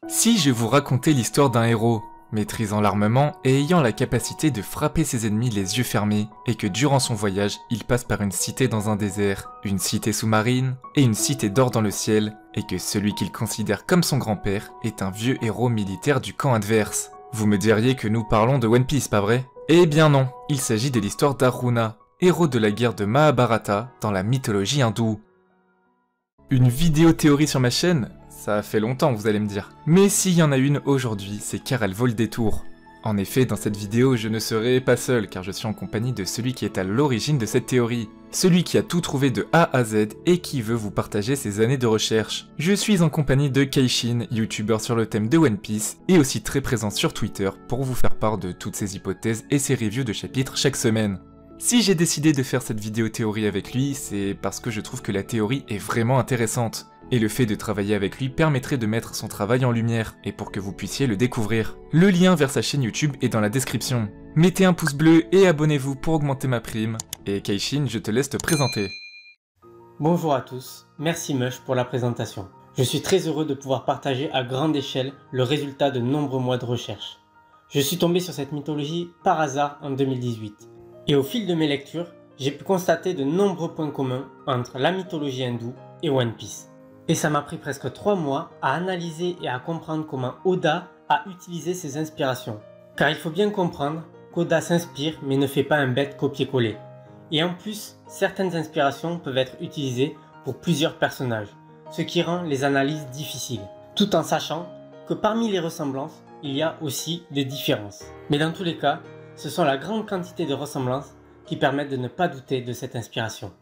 Si je vous racontais l'histoire d'un héros, maîtrisant l'armement et ayant la capacité de frapper ses ennemis les yeux fermés, et que durant son voyage, il passe par une cité dans un désert, une cité sous-marine et une cité d'or dans le ciel, et que celui qu'il considère comme son grand-père est un vieux héros militaire du camp adverse. Vous me diriez que nous parlons de One Piece, pas vrai? Eh bien non, il s'agit de l'histoire d'Arjuna, héros de la guerre de Mahabharata dans la mythologie hindoue. Une vidéo théorie sur ma chaîne? Ça fait longtemps, vous allez me dire. Mais s'il y en a une aujourd'hui, c'est car elle vaut le détour. En effet, dans cette vidéo, je ne serai pas seul, car je suis en compagnie de celui qui est à l'origine de cette théorie. Celui qui a tout trouvé de A à Z et qui veut vous partager ses années de recherche. Je suis en compagnie de Keishin, youtubeur sur le thème de One Piece, et aussi très présent sur Twitter pour vous faire part de toutes ses hypothèses et ses reviews de chapitres chaque semaine. Si j'ai décidé de faire cette vidéo théorie avec lui, c'est parce que je trouve que la théorie est vraiment intéressante. Et le fait de travailler avec lui permettrait de mettre son travail en lumière, et pour que vous puissiez le découvrir. Le lien vers sa chaîne YouTube est dans la description. Mettez un pouce bleu et abonnez-vous pour augmenter ma prime. Et Keishin, je te laisse te présenter. Bonjour à tous, merci Mush pour la présentation. Je suis très heureux de pouvoir partager à grande échelle le résultat de nombreux mois de recherche. Je suis tombé sur cette mythologie par hasard en 2018. Et au fil de mes lectures, j'ai pu constater de nombreux points communs entre la mythologie hindoue et One Piece. Et ça m'a pris presque 3 mois à analyser et à comprendre comment Oda a utilisé ses inspirations. Car il faut bien comprendre qu'Oda s'inspire mais ne fait pas un bête copier-coller. Et en plus, certaines inspirations peuvent être utilisées pour plusieurs personnages, ce qui rend les analyses difficiles, tout en sachant que parmi les ressemblances, il y a aussi des différences. Mais dans tous les cas, ce sont la grande quantité de ressemblances qui permettent de ne pas douter de cette inspiration.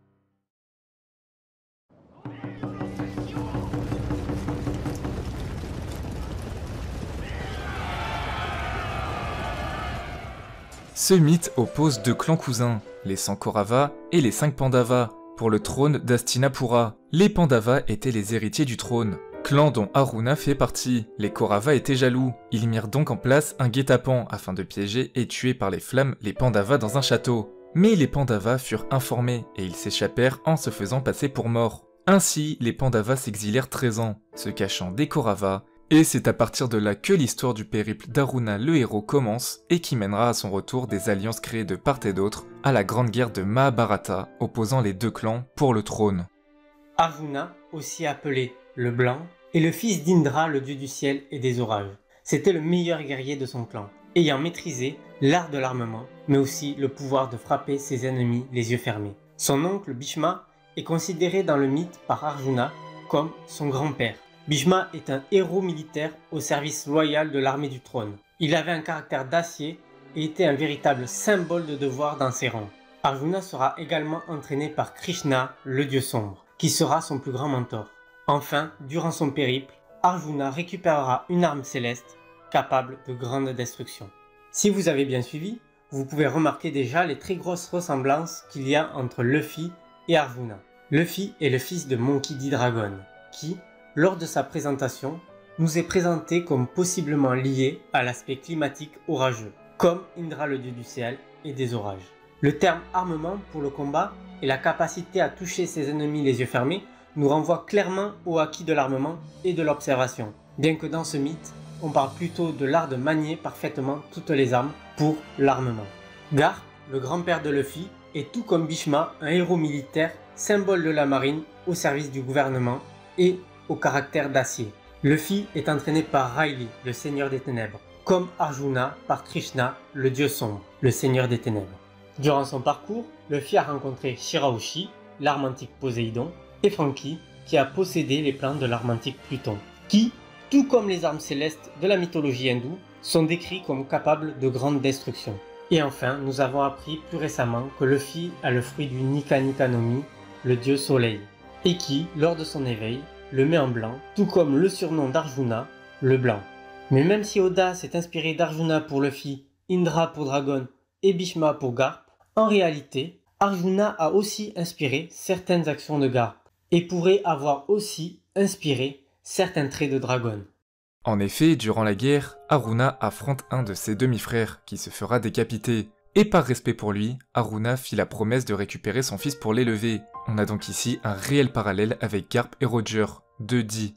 Ce mythe oppose deux clans cousins, les 100 Kauravas et les 5 Pandavas, pour le trône d'Hastinapura. Les Pandavas étaient les héritiers du trône, clan dont Arjuna fait partie. Les Kauravas étaient jaloux, ils mirent donc en place un guet-apens afin de piéger et tuer par les flammes les Pandavas dans un château. Mais les Pandavas furent informés et ils s'échappèrent en se faisant passer pour morts. Ainsi, les Pandavas s'exilèrent 13 ans, se cachant des Kauravas, et c'est à partir de là que l'histoire du périple d'Arjuna le héros commence et qui mènera à son retour des alliances créées de part et d'autre à la grande guerre de Mahabharata opposant les deux clans pour le trône. Arjuna, aussi appelé le Blanc, est le fils d'Indra, le dieu du ciel et des orages. C'était le meilleur guerrier de son clan, ayant maîtrisé l'art de l'armement, mais aussi le pouvoir de frapper ses ennemis les yeux fermés. Son oncle Bhishma est considéré dans le mythe par Arjuna comme son grand-père. Bhishma est un héros militaire au service loyal de l'armée du trône. Il avait un caractère d'acier et était un véritable symbole de devoir dans ses rangs. Arjuna sera également entraîné par Krishna, le dieu sombre, qui sera son plus grand mentor. Enfin, durant son périple, Arjuna récupérera une arme céleste capable de grande destruction. Si vous avez bien suivi, vous pouvez remarquer déjà les très grosses ressemblances qu'il y a entre Luffy et Arjuna. Luffy est le fils de Monkey D. Dragon, qui, lors de sa présentation, nous est présenté comme possiblement lié à l'aspect climatique orageux, comme Indra le dieu du ciel et des orages. Le terme armement pour le combat et la capacité à toucher ses ennemis les yeux fermés nous renvoie clairement au acquis de l'armement et de l'observation, bien que dans ce mythe, on parle plutôt de l'art de manier parfaitement toutes les armes pour l'armement. Garp, le grand-père de Luffy, est tout comme Bhishma un héros militaire, symbole de la marine au service du gouvernement et au caractère d'acier. Luffy est entraîné par Riley, le seigneur des ténèbres, comme Arjuna par Krishna, le dieu sombre, le seigneur des ténèbres. Durant son parcours, Luffy a rencontré Shirahoshi, l'arme antique Poséidon, et Franky, qui a possédé les plans de l'arme antique Pluton, qui, tout comme les armes célestes de la mythologie hindoue, sont décrits comme capables de grande destruction. Et enfin, nous avons appris plus récemment que Luffy a le fruit du Nika Nika no Mi, le dieu soleil, et qui, lors de son éveil, le met en blanc, tout comme le surnom d'Arjuna, le Blanc. Mais même si Oda s'est inspiré d'Arjuna pour Luffy, Indra pour Dragon et Bhishma pour Garp, en réalité, Arjuna a aussi inspiré certaines actions de Garp, et pourrait avoir aussi inspiré certains traits de Dragon. En effet, durant la guerre, Arjuna affronte un de ses demi-frères qui se fera décapiter. Et par respect pour lui, Arjuna fit la promesse de récupérer son fils pour l'élever. On a donc ici un réel parallèle avec Garp et Roger, deux dits.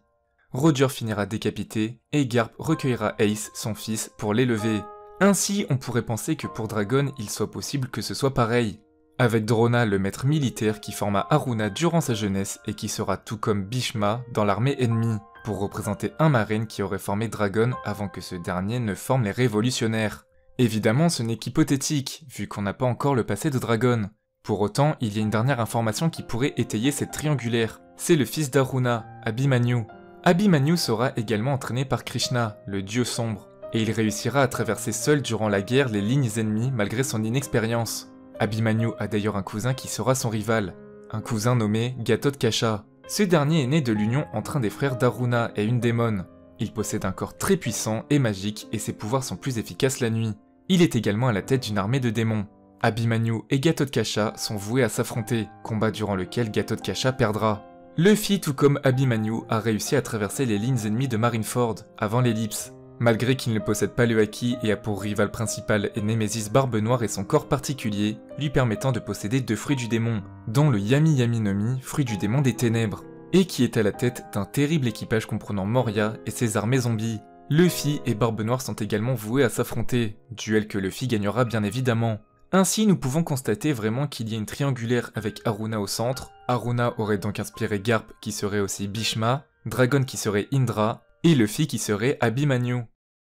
Roger finira décapité et Garp recueillera Ace, son fils, pour l'élever. Ainsi, on pourrait penser que pour Dragon, il soit possible que ce soit pareil. Avec Drona, le maître militaire qui forma Haruna durant sa jeunesse et qui sera tout comme Bhishma dans l'armée ennemie, pour représenter un marine qui aurait formé Dragon avant que ce dernier ne forme les révolutionnaires. Évidemment, ce n'est qu'hypothétique, vu qu'on n'a pas encore le passé de Dragon. Pour autant, il y a une dernière information qui pourrait étayer cette triangulaire. C'est le fils d'Haruna, Abhimanyu. Abhimanyu sera également entraîné par Krishna, le dieu sombre, et il réussira à traverser seul durant la guerre les lignes ennemies malgré son inexpérience. Abhimanyu a d'ailleurs un cousin qui sera son rival, un cousin nommé Ghatotkasha. Ce dernier est né de l'union entre un des frères d'Haruna et une démone. Il possède un corps très puissant et magique et ses pouvoirs sont plus efficaces la nuit. Il est également à la tête d'une armée de démons. Abhimanyu et Ghatotkasha sont voués à s'affronter, combat durant lequel Ghatotkasha perdra. Luffy, tout comme Abhimanyu, a réussi à traverser les lignes ennemies de Marineford avant l'ellipse. Malgré qu'il ne possède pas le Haki et a pour rival principal et Némésis Barbe Noire et son corps particulier, lui permettant de posséder 2 fruits du démon, dont le Yami Yami no Mi, fruit du démon des ténèbres, et qui est à la tête d'un terrible équipage comprenant Moria et ses armées zombies. Luffy et Barbe Noire sont également voués à s'affronter, duel que Luffy gagnera bien évidemment. Ainsi, nous pouvons constater vraiment qu'il y a une triangulaire avec Haruna au centre. Haruna aurait donc inspiré Garp qui serait aussi Bhishma, Dragon qui serait Indra, et Luffy qui serait Abhimanyu.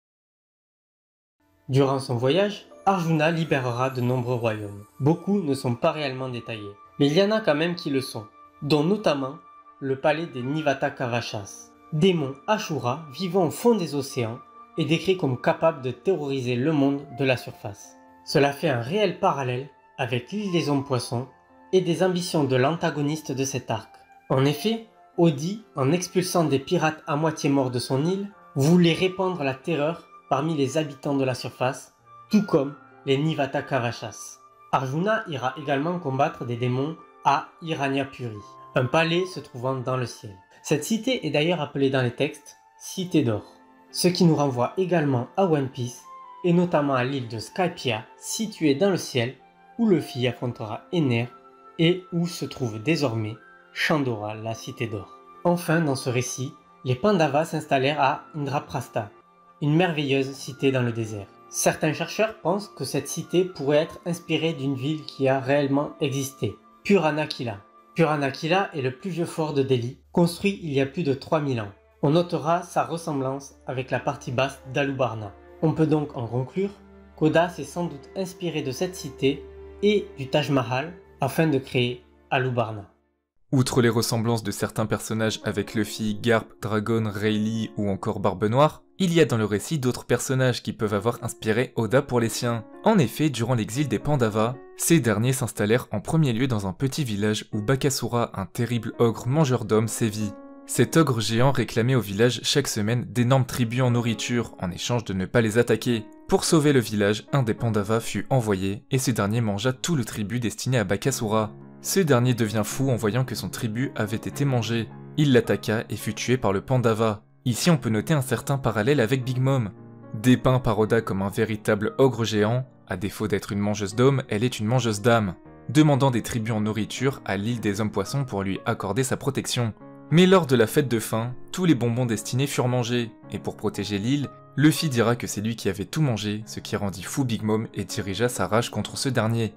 Durant son voyage, Arjuna libérera de nombreux royaumes. Beaucoup ne sont pas réellement détaillés, mais il y en a quand même qui le sont, dont notamment le palais des Nivata Kavachas, démon Ashura vivant au fond des océans et décrit comme capable de terroriser le monde de la surface. Cela fait un réel parallèle avec l'île des hommes poissons et des ambitions de l'antagoniste de cet arc. En effet, Odi, en expulsant des pirates à moitié morts de son île, voulait répandre la terreur parmi les habitants de la surface, tout comme les Nivata Kavachas. Arjuna ira également combattre des démons à Hiranyapuri, un palais se trouvant dans le ciel. Cette cité est d'ailleurs appelée dans les textes Cité d'or, ce qui nous renvoie également à One Piece, et notamment à l'île de Skypiea, située dans le ciel, où Luffy affrontera Ener, et où se trouve désormais Chandora, la Cité d'or. Enfin, dans ce récit, les Pandavas s'installèrent à Indraprastha, une merveilleuse cité dans le désert. Certains chercheurs pensent que cette cité pourrait être inspirée d'une ville qui a réellement existé, Puranakila. Puranakila est le plus vieux fort de Delhi, construit il y a plus de 3000 ans. On notera sa ressemblance avec la partie basse d'Alubarna. On peut donc en conclure qu'Oda s'est sans doute inspiré de cette cité et du Taj Mahal afin de créer Alubarna. Outre les ressemblances de certains personnages avec Luffy, Garp, Dragon, Rayleigh ou encore Barbe Noire, il y a dans le récit d'autres personnages qui peuvent avoir inspiré Oda pour les siens. En effet, durant l'exil des Pandavas, ces derniers s'installèrent en premier lieu dans un petit village où Bakasura, un terrible ogre mangeur d'hommes, sévit. Cet ogre géant réclamait au village chaque semaine d'énormes tributs en nourriture en échange de ne pas les attaquer. Pour sauver le village, un des Pandavas fut envoyé et ce dernier mangea tout le tribut destiné à Bakasura. Ce dernier devient fou en voyant que son tribut avait été mangé. Il l'attaqua et fut tué par le Pandava. Ici on peut noter un certain parallèle avec Big Mom. Dépeint par Oda comme un véritable ogre géant, à défaut d'être une mangeuse d'hommes, elle est une mangeuse d'âmes, demandant des tributs en nourriture à l'île des hommes poissons pour lui accorder sa protection. Mais lors de la fête de fin, tous les bonbons destinés furent mangés, et pour protéger l'île, Luffy dira que c'est lui qui avait tout mangé, ce qui rendit fou Big Mom et dirigea sa rage contre ce dernier.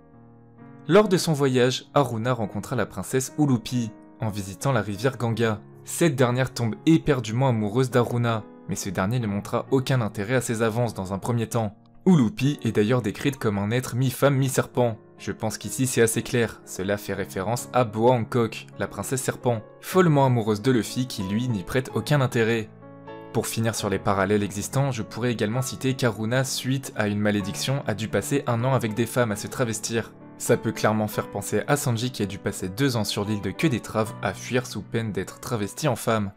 Lors de son voyage, Haruna rencontra la princesse Ulupi, en visitant la rivière Ganga. Cette dernière tombe éperdument amoureuse d'Haruna, mais ce dernier ne montra aucun intérêt à ses avances dans un premier temps. Ulupi est d'ailleurs décrite comme un être mi-femme mi-serpent. Je pense qu'ici c'est assez clair, cela fait référence à Boa Hancock, la princesse serpent, follement amoureuse de Luffy qui lui n'y prête aucun intérêt. Pour finir sur les parallèles existants, je pourrais également citer qu'Haruna, suite à une malédiction, a dû passer 1 an avec des femmes à se travestir. Ça peut clairement faire penser à Sanji qui a dû passer 2 ans sur l'île de Queue d'Étrave à fuir sous peine d'être travesti en femme.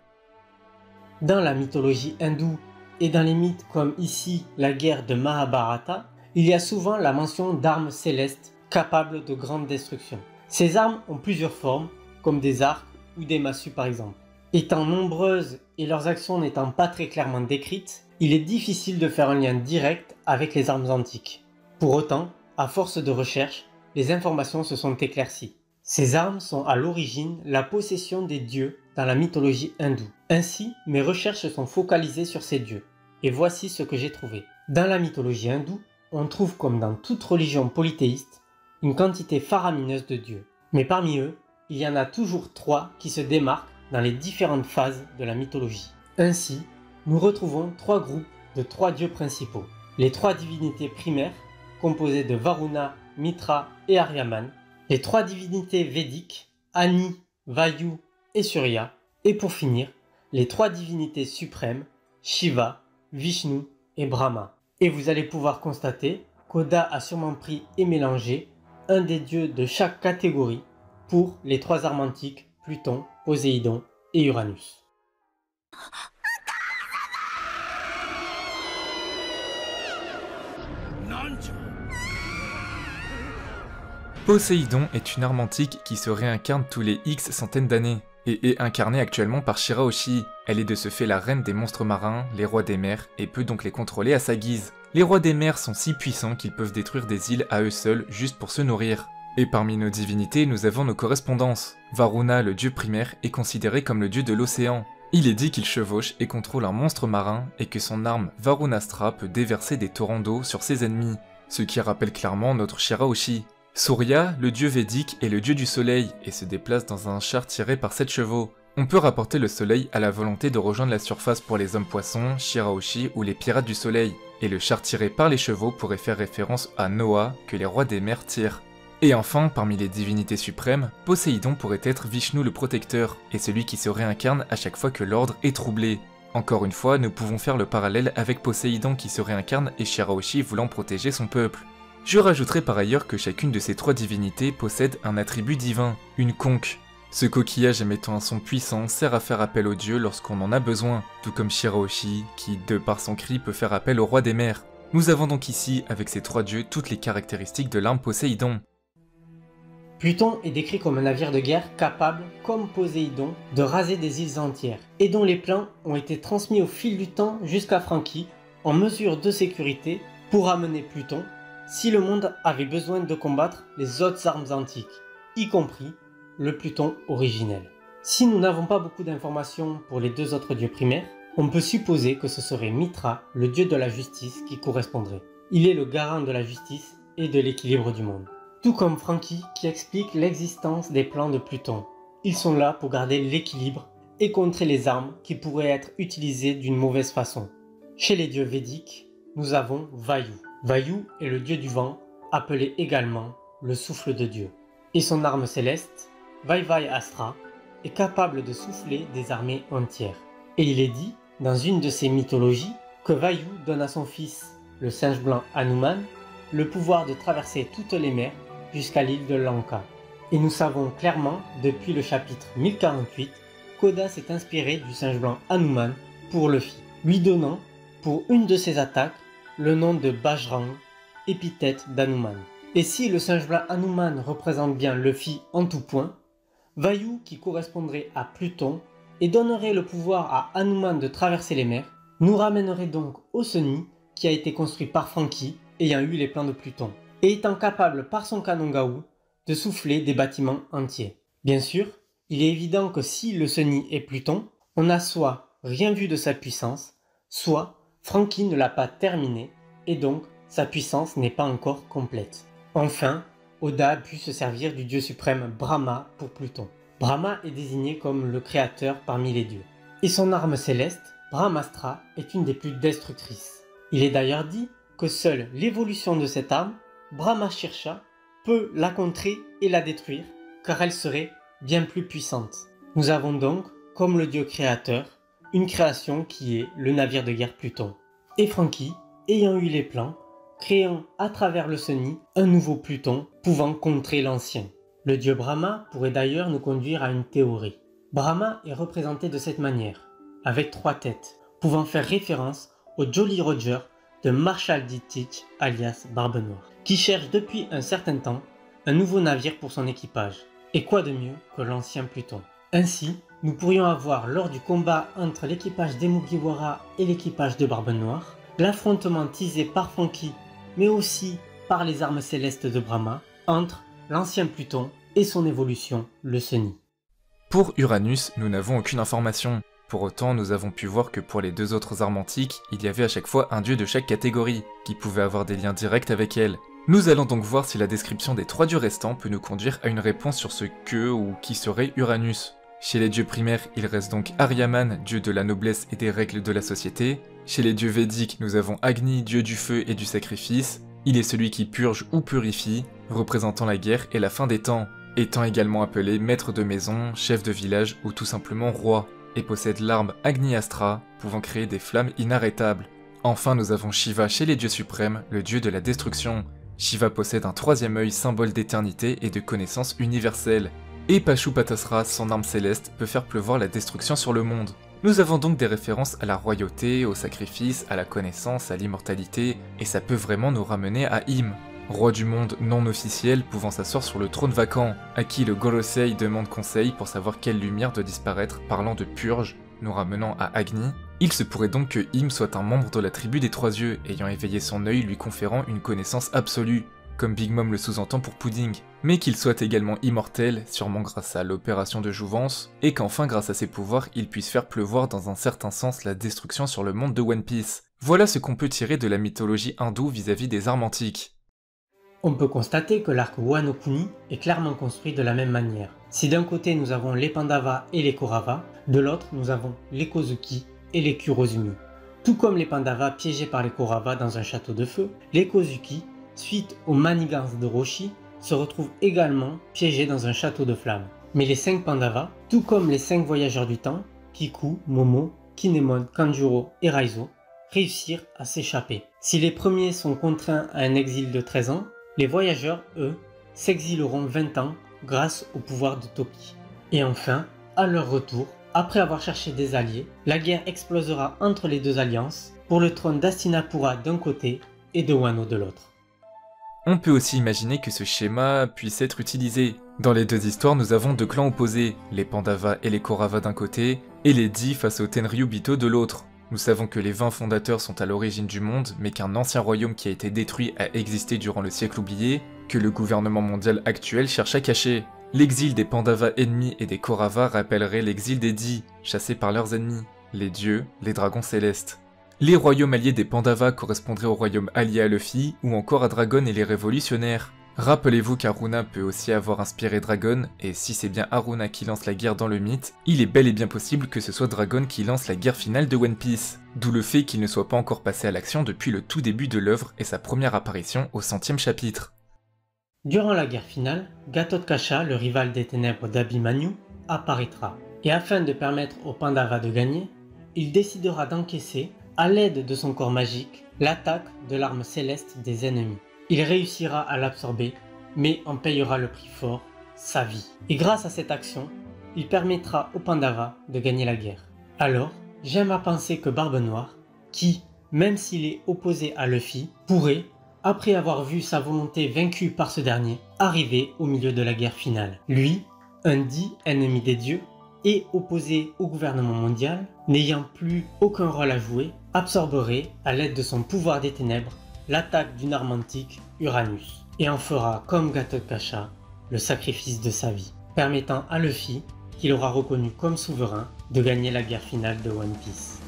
Dans la mythologie hindoue et dans les mythes comme ici la guerre de Mahabharata, il y a souvent la mention d'armes célestes capables de grandes destructions. Ces armes ont plusieurs formes, comme des arcs ou des massues par exemple. Étant nombreuses et leurs actions n'étant pas très clairement décrites, il est difficile de faire un lien direct avec les armes antiques. Pour autant, à force de recherche, les informations se sont éclaircies. Ces armes sont à l'origine la possession des dieux dans la mythologie hindoue. Ainsi, mes recherches sont focalisées sur ces dieux. Et voici ce que j'ai trouvé. Dans la mythologie hindoue, on trouve comme dans toute religion polythéiste, une quantité faramineuse de dieux. Mais parmi eux, il y en a toujours 3 qui se démarquent dans les différentes phases de la mythologie. Ainsi, nous retrouvons 3 groupes de 3 dieux principaux. Les 3 divinités primaires, composées de Varuna, Mitra et Aryaman. Les 3 divinités védiques, Ani, Vayu et Surya. Et pour finir, les 3 divinités suprêmes, Shiva, Vishnu et Brahma. Et vous allez pouvoir constater qu'Oda a sûrement pris et mélangé un des dieux de chaque catégorie pour les 3 armes antiques, Pluton, Poséidon et Uranus. Poséidon est une arme antique qui se réincarne tous les X centaines d'années, et est incarnée actuellement par Shirahoshi. Elle est de ce fait la reine des monstres marins, les rois des mers, et peut donc les contrôler à sa guise. Les rois des mers sont si puissants qu'ils peuvent détruire des îles à eux seuls juste pour se nourrir. Et parmi nos divinités, nous avons nos correspondances. Varuna, le dieu primaire, est considéré comme le dieu de l'océan. Il est dit qu'il chevauche et contrôle un monstre marin, et que son arme Varunastra peut déverser des torrents d'eau sur ses ennemis, ce qui rappelle clairement notre Shirahoshi. Surya, le dieu védique, est le dieu du soleil, et se déplace dans un char tiré par 7 chevaux. On peut rapporter le soleil à la volonté de rejoindre la surface pour les hommes poissons, Shirahoshi ou les pirates du soleil, et le char tiré par les chevaux pourrait faire référence à Noah que les rois des mers tirent. Et enfin, parmi les divinités suprêmes, Poséidon pourrait être Vishnu le protecteur, et celui qui se réincarne à chaque fois que l'ordre est troublé. Encore une fois, nous pouvons faire le parallèle avec Poséidon qui se réincarne et Shirahoshi voulant protéger son peuple. Je rajouterai par ailleurs que chacune de ces 3 divinités possède un attribut divin, une conque. Ce coquillage émettant un son puissant sert à faire appel aux dieux lorsqu'on en a besoin, tout comme Shirahoshi, qui, de par son cri, peut faire appel au roi des mers. Nous avons donc ici, avec ces 3 dieux, toutes les caractéristiques de l'arme Poséidon. Pluton est décrit comme un navire de guerre capable, comme Poséidon, de raser des îles entières, et dont les plans ont été transmis au fil du temps jusqu'à Franky, en mesure de sécurité pour amener Pluton si le monde avait besoin de combattre les autres armes antiques, y compris le Pluton originel. Si nous n'avons pas beaucoup d'informations pour les 2 autres dieux primaires, on peut supposer que ce serait Mitra, le dieu de la justice, qui correspondrait. Il est le garant de la justice et de l'équilibre du monde. Tout comme Franky qui explique l'existence des plans de Pluton. Ils sont là pour garder l'équilibre et contrer les armes qui pourraient être utilisées d'une mauvaise façon. Chez les dieux védiques, nous avons Vayu. Vayu est le dieu du vent, appelé également le souffle de Dieu. Et son arme céleste, Vaivai Astra, est capable de souffler des armées entières. Et il est dit, dans une de ses mythologies, que Vayu donne à son fils, le singe blanc Hanuman, le pouvoir de traverser toutes les mers jusqu'à l'île de Lanka. Et nous savons clairement, depuis le chapitre 1048, qu'Oda s'est inspiré du singe blanc Hanuman pour Luffy, lui donnant, pour une de ses attaques, le nom de Bajrang, épithète d'Hanuman. Et si le singe blanc Hanuman représente bien Luffy en tout point, Vayu qui correspondrait à Pluton et donnerait le pouvoir à Hanuman de traverser les mers, nous ramènerait donc au Sunny qui a été construit par Franky ayant eu les plans de Pluton, et étant capable par son canon Gaou de souffler des bâtiments entiers. Bien sûr, il est évident que si le Sunny est Pluton, on n'a soit rien vu de sa puissance, soit Franky ne l'a pas terminé, et donc sa puissance n'est pas encore complète. Enfin, Oda a pu se servir du dieu suprême Brahma pour Pluton. Brahma est désigné comme le créateur parmi les dieux. Et son arme céleste, Brahmastra, est une des plus destructrices. Il est d'ailleurs dit que seule l'évolution de cette arme, Brahmashirsha, peut la contrer et la détruire, car elle serait bien plus puissante. Nous avons donc, comme le dieu créateur, une création qui est le navire de guerre Pluton. Et Franky, ayant eu les plans, créant à travers le Sunny un nouveau Pluton pouvant contrer l'ancien. Le dieu Brahma pourrait d'ailleurs nous conduire à une théorie. Brahma est représenté de cette manière, avec 3 têtes, pouvant faire référence au Jolly Roger de Marshall D. Teach alias Barbe Noire, qui cherche depuis un certain temps un nouveau navire pour son équipage. Et quoi de mieux que l'ancien Pluton? Ainsi, nous pourrions avoir lors du combat entre l'équipage d'Emugiwara et l'équipage de Barbe Noire, l'affrontement teasé par Franky, mais aussi par les armes célestes de Brahma, entre l'ancien Pluton et son évolution, le Sunny. Pour Uranus, nous n'avons aucune information. Pour autant, nous avons pu voir que pour les deux autres armes antiques, il y avait à chaque fois un dieu de chaque catégorie, qui pouvait avoir des liens directs avec elle. Nous allons donc voir si la description des 3 dieux restants peut nous conduire à une réponse sur ce que ou qui serait Uranus. Chez les dieux primaires, il reste donc Aryaman, dieu de la noblesse et des règles de la société. Chez les dieux védiques, nous avons Agni, dieu du feu et du sacrifice. Il est celui qui purge ou purifie, représentant la guerre et la fin des temps, étant également appelé maître de maison, chef de village ou tout simplement roi, et possède l'arme Agni Astra, pouvant créer des flammes inarrêtables. Enfin, nous avons Shiva chez les dieux suprêmes, le dieu de la destruction. Shiva possède un 3e œil, symbole d'éternité et de connaissance universelle. Et Pashupatasra, son arme céleste, peut faire pleuvoir la destruction sur le monde. Nous avons donc des références à la royauté, au sacrifice, à la connaissance, à l'immortalité, et ça peut vraiment nous ramener à Im, roi du monde non officiel pouvant s'asseoir sur le trône vacant, à qui le Gorosei demande conseil pour savoir quelle lumière doit disparaître, parlant de purge, nous ramenant à Agni. Il se pourrait donc que Im soit un membre de la tribu des 3 yeux, ayant éveillé son œil lui conférant une connaissance absolue, comme Big Mom le sous-entend pour Pudding, mais qu'il soit également immortel, sûrement grâce à l'opération de jouvence, et qu'enfin grâce à ses pouvoirs, il puisse faire pleuvoir dans un certain sens la destruction sur le monde de One Piece. Voilà ce qu'on peut tirer de la mythologie hindoue vis-à-vis des armes antiques. On peut constater que l'arc Wano Kuni est clairement construit de la même manière. Si d'un côté nous avons les Pandavas et les Kauravas, de l'autre nous avons les Kozuki et les Kurozumi. Tout comme les Pandavas piégés par les Kauravas dans un château de feu, les Kozuki, suite aux manigances de Roshi, se retrouvent également piégés dans un château de flammes. Mais les 5 Pandavas, tout comme les 5 voyageurs du temps, Kiku, Momo, Kinemon, Kanjuro et Raizo, réussirent à s'échapper. Si les premiers sont contraints à un exil de 13 ans, les voyageurs, eux, s'exileront 20 ans grâce au pouvoir de Toki. Et enfin, à leur retour, après avoir cherché des alliés, la guerre explosera entre les deux alliances pour le trône d'Hastinapura d'un côté et de Wano de l'autre. On peut aussi imaginer que ce schéma puisse être utilisé. Dans les deux histoires, nous avons 2 clans opposés, les Pandavas et les Kauravas d'un côté, et les Dix face aux Tenryubito de l'autre. Nous savons que les 20 fondateurs sont à l'origine du monde, mais qu'un ancien royaume qui a été détruit a existé durant le siècle oublié, que le gouvernement mondial actuel cherche à cacher. L'exil des Pandavas ennemis et des Kauravas rappellerait l'exil des Dix, chassés par leurs ennemis, les dieux, les dragons célestes. Les royaumes alliés des Pandavas correspondraient aux royaumes alliés à Luffy, ou encore à Dragon et les révolutionnaires. Rappelez-vous qu'Aruna peut aussi avoir inspiré Dragon, et si c'est bien Aruna qui lance la guerre dans le mythe, il est bel et bien possible que ce soit Dragon qui lance la guerre finale de One Piece. D'où le fait qu'il ne soit pas encore passé à l'action depuis le tout début de l'œuvre et sa première apparition au 100e chapitre. Durant la guerre finale, Gatotkaca, le rival des ténèbres d'Abhimanyu, apparaîtra. Et afin de permettre aux Pandavas de gagner, il décidera d'encaisser, à l'aide de son corps magique, l'attaque de l'arme céleste des ennemis. Il réussira à l'absorber, mais en payera le prix fort, sa vie. Et grâce à cette action, il permettra aux Pandavas de gagner la guerre. Alors, j'aime à penser que Barbe Noire, qui, même s'il est opposé à Luffy, pourrait, après avoir vu sa volonté vaincue par ce dernier, arriver au milieu de la guerre finale. Lui, un dit ennemi des dieux, et opposé au gouvernement mondial, n'ayant plus aucun rôle à jouer, absorberait, à l'aide de son pouvoir des ténèbres, l'attaque d'une arme antique, Uranus, et en fera, comme Gatotkaca, le sacrifice de sa vie, permettant à Luffy, qu'il aura reconnu comme souverain, de gagner la guerre finale de One Piece.